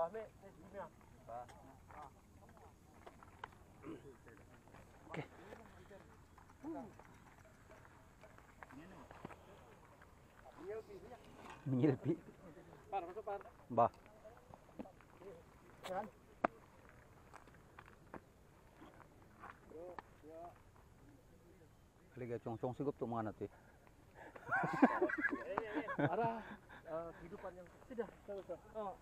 Okey. Menyelpi. Par, masuk par. Bah. Kan? Liga cong-cong sigup tu mana tu? Arah kehidupan yang sudah. Oh.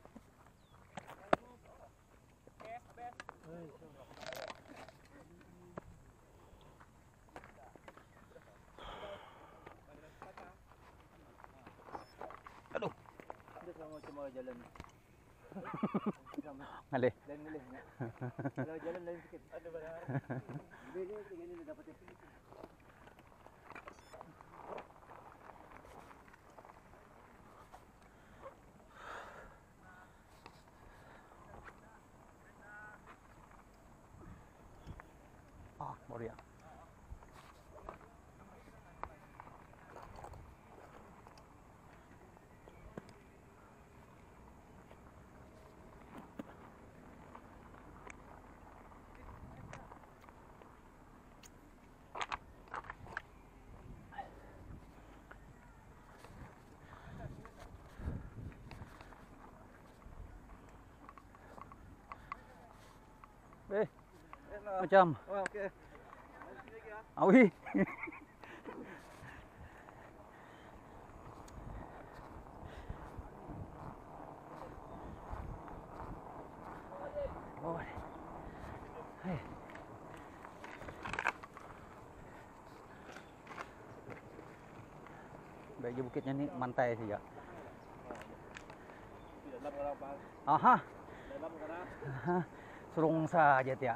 Aduh. Dia sama jalan. Ngalih. Lain ngelih. Kalau jalan lain sikit. Ada benar. Ini dapat yang pilih. Ah, Moria. Macam. Oh, okey. Awi. Oh. Hai. Baik je bukitnya ni mantai saja. Dalam kalau bang. Aha. Dalam karena. Aha. Serung saja tiak.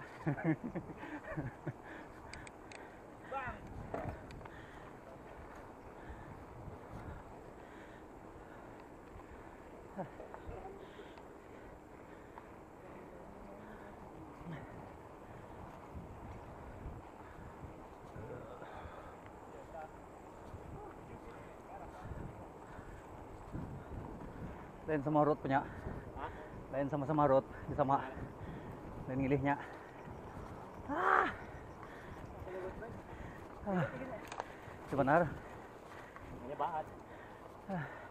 Bang. Lain sama rot punya. Lain sama-sama rot, sama. Dan ngilihnya. Ah. Sebentar. Ini bahat. Ah.